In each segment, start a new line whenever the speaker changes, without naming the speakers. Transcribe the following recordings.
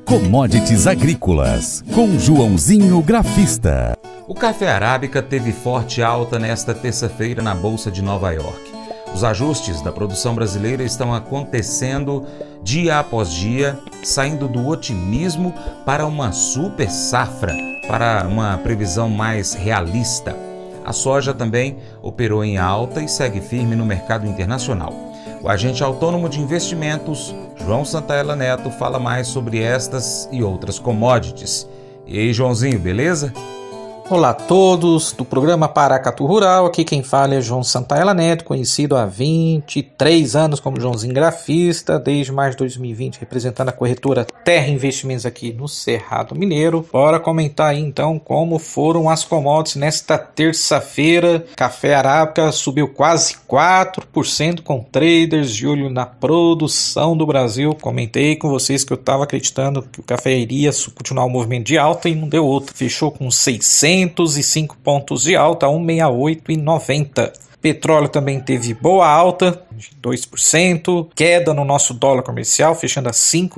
Commodities Agrícolas, com Joãozinho Grafista.
O café arábica teve forte alta nesta terça-feira na Bolsa de Nova York. Os ajustes da produção brasileira estão acontecendo dia após dia, saindo do otimismo para uma super safra, para uma previsão mais realista. A soja também operou em alta e segue firme no mercado internacional. O agente autônomo de investimentos, João Santaella Neto, fala mais sobre estas e outras commodities. E aí, Joãozinho, beleza?
Olá a todos do programa Paracatu Rural, aqui quem fala é João Santaella Neto, conhecido há 23 anos como Joãozinho Grafista, desde mais de 2020 representando a corretora Terra Investimentos aqui no Cerrado Mineiro. Bora comentar aí então como foram as commodities nesta terça-feira. Café arábica subiu quase 4% com traders de olho na produção do Brasil. Comentei com vocês que eu estava acreditando que o café iria continuar o movimento de alta e não deu outro. Fechou com 605 pontos de alta, 168,90. Petróleo também teve boa alta, de 2%, queda no nosso dólar comercial, fechando a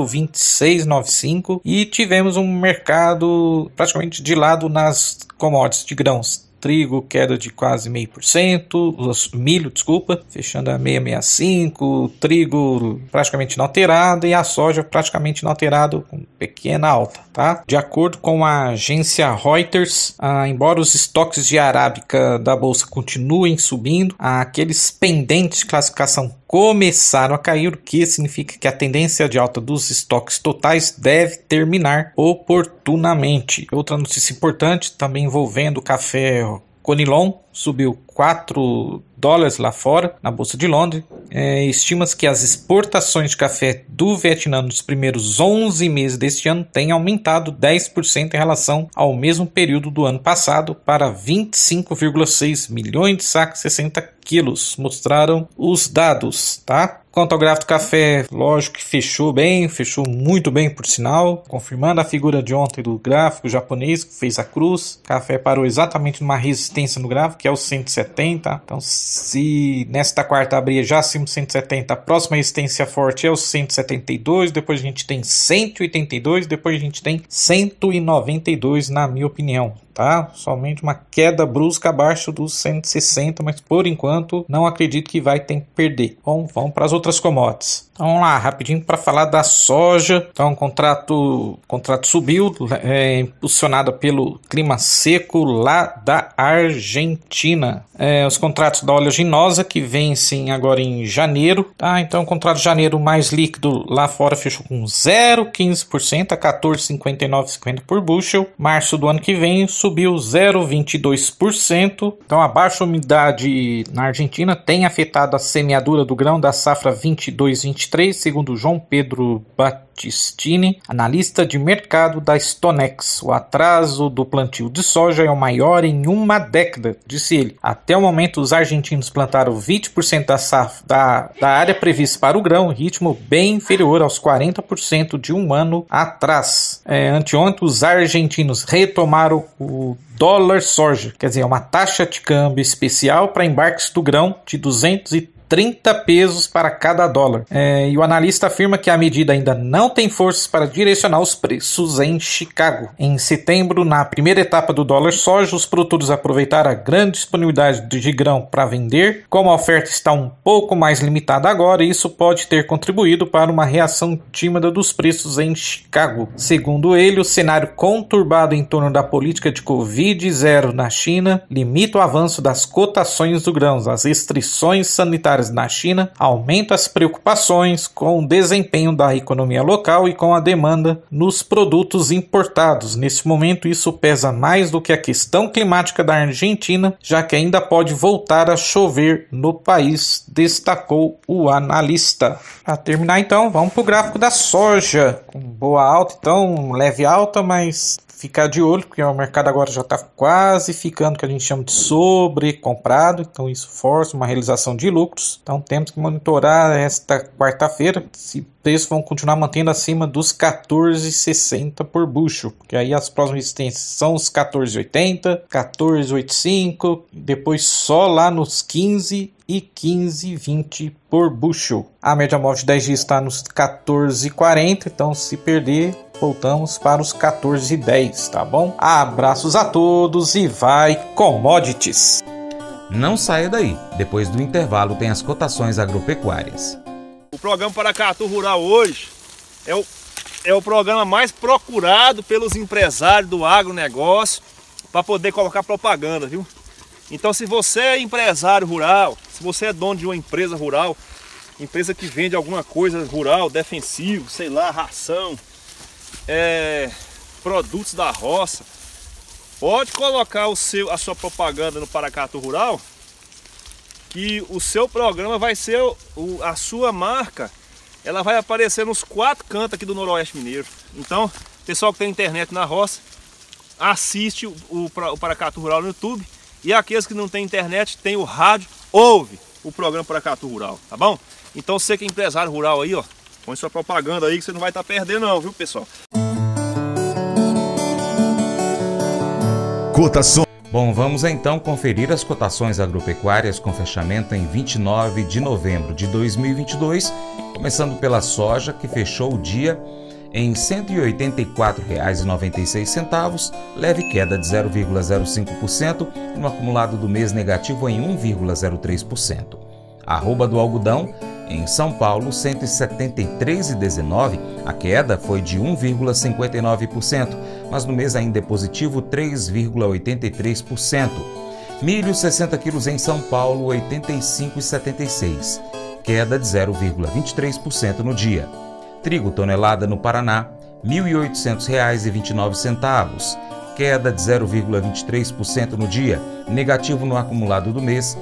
5,2695, e tivemos um mercado praticamente de lado nas commodities de grãos. Trigo, queda de quase 0,5%, milho, fechando a 665, trigo praticamente inalterado e a soja praticamente inalterado, com pequena alta, tá? De acordo com a agência Reuters, embora os estoques de arábica da bolsa continuem subindo, aqueles pendentes de classificação começaram a cair, o que significa que a tendência de alta dos estoques totais deve terminar oportunamente. Outra notícia importante, também envolvendo o café Conilon, subiu $4 lá fora, na Bolsa de Londres. Estima-se que as exportações de café do Vietnã nos primeiros 11 meses deste ano têm aumentado 10% em relação ao mesmo período do ano passado para 25,6 milhões de sacos, 60 quilos, mostraram os dados, tá? Quanto ao gráfico do café, lógico que fechou bem, fechou muito bem por sinal, confirmando a figura de ontem do gráfico japonês que fez a cruz. O café parou exatamente numa resistência no gráfico, que é o 170. Então, se nesta quarta abrir já acima de 170, a próxima resistência forte é o 172, depois a gente tem 182, depois a gente tem 192, na minha opinião. Tá? Somente uma queda brusca abaixo dos 160, mas por enquanto não acredito que vai ter que perder. Bom, vamos para as outras commodities. Então, vamos lá, rapidinho para falar da soja. Então, o contrato subiu, impulsionado pelo clima seco lá da Argentina. Os contratos da oleaginosa que vencem agora em janeiro. Tá? Então, o contrato de janeiro mais líquido lá fora fechou com 0,15% a 14,5950 por bushel. Março do ano que vem subiu 0,22%. Então, a baixa umidade na Argentina tem afetado a semeadura do grão da safra 22-23, segundo João Pedro Battistini, analista de mercado da Stonex. O atraso do plantio de soja é o maior em uma década, disse ele. Até o momento, os argentinos plantaram 20% da safra da área prevista para o grão, ritmo bem inferior aos 40% de um ano atrás. Anteontem, os argentinos retomaram o dólar soja, quer dizer, uma taxa de câmbio especial para embarques do grão de 230 pesos para cada dólar. E o analista afirma que a medida ainda não tem forças para direcionar os preços em Chicago. Em setembro, na primeira etapa do dólar soja, os produtores aproveitaram a grande disponibilidade de grão para vender. Como a oferta está um pouco mais limitada agora, isso pode ter contribuído para uma reação tímida dos preços em Chicago. Segundo ele, o cenário conturbado em torno da política de Covid-0 na China limita o avanço das cotações do grão. As restrições sanitárias na China aumentam as preocupações com o desempenho da economia local e com a demanda nos produtos importados. Nesse momento, isso pesa mais do que a questão climática da Argentina, já que ainda pode voltar a chover no país, destacou o analista. Para terminar, então, vamos para o gráfico da soja, com boa alta, então leve alta, mas ficar de olho, porque o mercado agora já está quase ficando o que a gente chama de sobrecomprado, então isso força uma realização de lucros. Então temos que monitorar esta quarta-feira se preços vão continuar mantendo acima dos 14,60 por bushel, porque aí as próximas resistências são os 14,80, 14,85, depois só lá nos 15 e 15,20 por bushel. A média móvel de 10 dias está nos 14,40, então se perder voltamos para os 14h10, tá bom? Abraços a todos e vai Commodities!
Não saia daí, depois do intervalo tem as cotações agropecuárias.
O programa Paracatu Rural hoje é o programa mais procurado pelos empresários do agronegócio para poder colocar propaganda, viu? Então, se você é empresário rural, se você é dono de uma empresa rural, empresa que vende alguma coisa rural, defensivo, sei lá, ração, produtos da roça, pode colocar a sua propaganda no Paracatu Rural, que o seu programa vai ser, a sua marca, ela vai aparecer nos 4 cantos aqui do Noroeste Mineiro. Então, pessoal que tem internet na roça, assiste o Paracatu Rural no YouTube, e aqueles que não tem internet, tem o rádio, ouve o programa Paracatu Rural, tá bom? Então você que é empresário rural aí, ó, põe sua propaganda aí que você não vai estar perdendo não, viu, pessoal?
Cotação.
Bom, vamos então conferir as cotações agropecuárias com fechamento em 29 de novembro de 2022, começando pela soja, que fechou o dia em R$ 184,96, leve queda de 0,05% e no acumulado do mês negativo em 1,03%. Arroba do algodão, em São Paulo, R$ 173,19, a queda foi de 1,59%, mas no mês ainda é positivo 3,83%. Milho 60 quilos em São Paulo, R$ 85,76, queda de 0,23% no dia. Trigo tonelada no Paraná, R$ 1.800,29, queda de 0,23% no dia, negativo no acumulado do mês,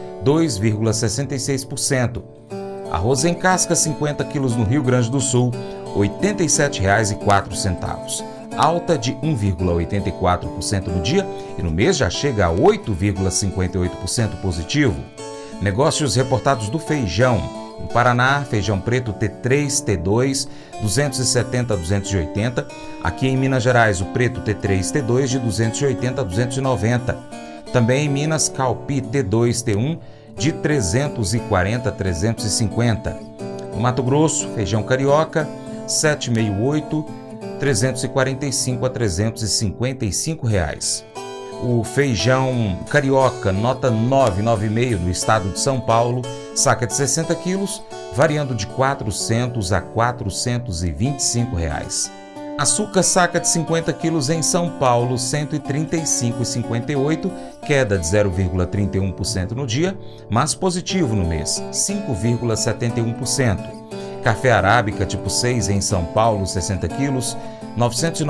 2,66%. Arroz em casca 50 quilos no Rio Grande do Sul, R$ 87,04, alta de 1,84% no dia e no mês já chega a 8,58% positivo. Negócios reportados do feijão. No Paraná, feijão preto T3, T2, 270 a 280. Aqui em Minas Gerais, o preto T3, T2 de 280 a 290. Também em Minas, Calpi T2, T1 de 340 a 350. No Mato Grosso, feijão carioca 768, 345 a 355 reais. O feijão carioca nota 9,96 no estado de São Paulo, saca de 60 quilos, variando de 400 a 425 reais. Açúcar saca de 50 quilos em São Paulo, R$ 135,58, queda de 0,31% no dia, mas positivo no mês, 5,71%. Café arábica tipo 6 em São Paulo, 60 quilos, R$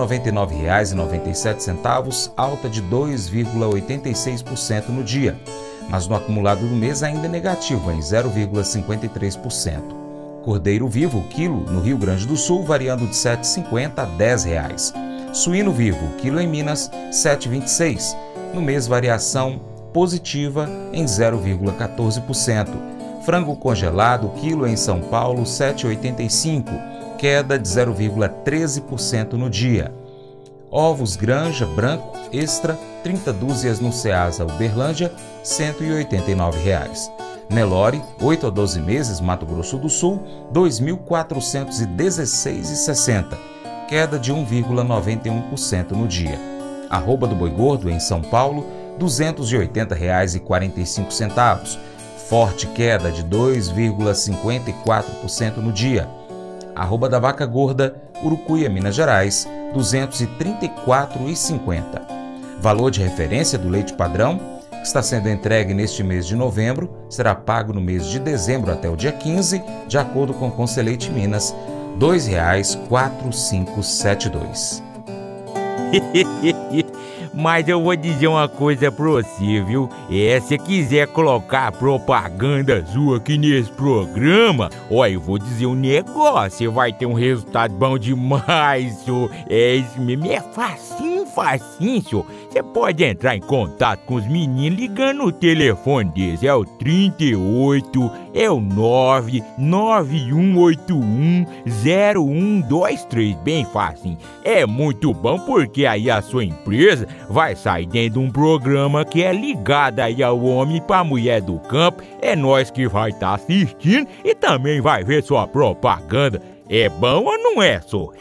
999,97, alta de 2,86% no dia, mas no acumulado do mês ainda é negativo em 0,53%. Cordeiro vivo, quilo, no Rio Grande do Sul, variando de R$ 7,50 a R$ 10. Suíno vivo, quilo em Minas, R$ 7,26. No mês, variação positiva em 0,14%. Frango congelado, quilo em São Paulo, R$ 7,85. Queda de 0,13% no dia. Ovos Granja branco extra, 30 dúzias no Ceasa Uberlândia, R$ 189. Nelore, 8 a 12 meses, Mato Grosso do Sul, R$ 2.416,60, queda de 1,91% no dia. Arroba do boi gordo em São Paulo, R$ 280,45, forte queda de 2,54% no dia. Arroba da vaca gorda, Urucuia, Minas Gerais, R$ 234,50. Valor de referência do leite padrão, que está sendo entregue neste mês de novembro, será pago no mês de dezembro até o dia 15, de acordo com o Conselheite Minas, R$ 2,4572.
Mas eu vou dizer uma coisa pra você, viu? Se quiser colocar propaganda sua aqui nesse programa, eu vou dizer um negócio, você vai ter um resultado bom demais, senhor. Isso mesmo, é facinho, senhor. Você pode entrar em contato com os meninos ligando no telefone deles, é o 38, é o 991810123, bem facinho. É muito bom porque aí a sua empresa vai sair dentro de um programa que é ligado aí ao homem para a mulher do campo. É nós que vai estar assistindo e também vai ver sua propaganda. É bom ou não é, só?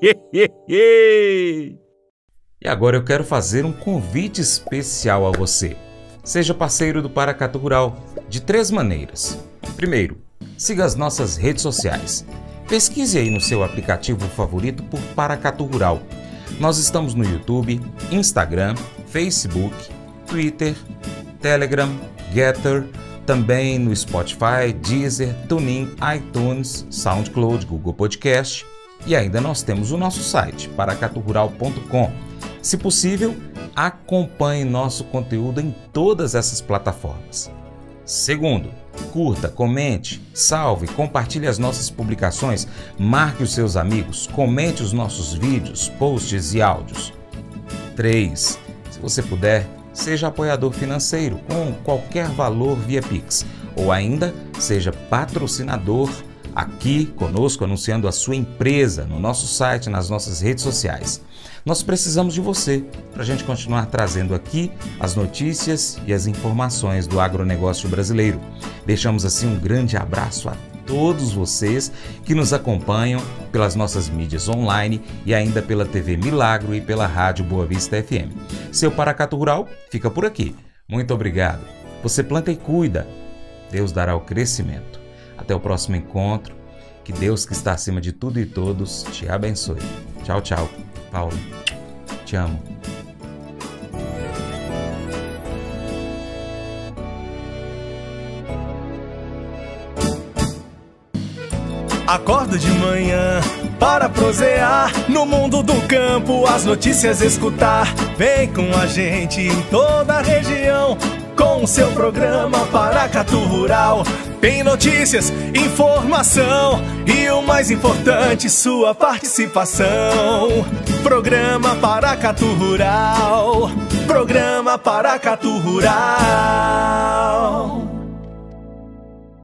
E agora eu quero fazer um convite especial a você. Seja parceiro do Paracatu Rural de 3 maneiras. Primeiro, siga as nossas redes sociais. Pesquise aí no seu aplicativo favorito por Paracatu Rural. Nós estamos no YouTube, Instagram, Facebook, Twitter, Telegram, Getter, também no Spotify, Deezer, TuneIn, iTunes, SoundCloud, Google Podcast e ainda nós temos o nosso site, paracaturural.com. Se possível, acompanhe nosso conteúdo em todas essas plataformas. Segundo, curta, comente, salve, compartilhe as nossas publicações, marque os seus amigos, comente os nossos vídeos, posts e áudios. 3. Se você puder, seja apoiador financeiro com qualquer valor via Pix, ou ainda seja patrocinador aqui conosco, anunciando a sua empresa no nosso site, nas nossas redes sociais. Nós precisamos de você para a gente continuar trazendo aqui as notícias e as informações do agronegócio brasileiro. Deixamos assim um grande abraço a todos vocês que nos acompanham pelas nossas mídias online e ainda pela TV Milagro e pela Rádio Boa Vista FM. Seu Paracatu Rural fica por aqui. Muito obrigado. Você planta e cuida. Deus dará o crescimento. Até o próximo encontro. Que Deus, que está acima de tudo e todos, te abençoe. Tchau, tchau. Paulo, te amo.
Acordo de manhã para prosear no mundo do campo, as notícias escutar. Vem com a gente em toda a região com o seu programa Paracatu Rural. Tem notícias, informação e o mais importante, sua participação. Programa Paracatu Rural. Programa Paracatu Rural.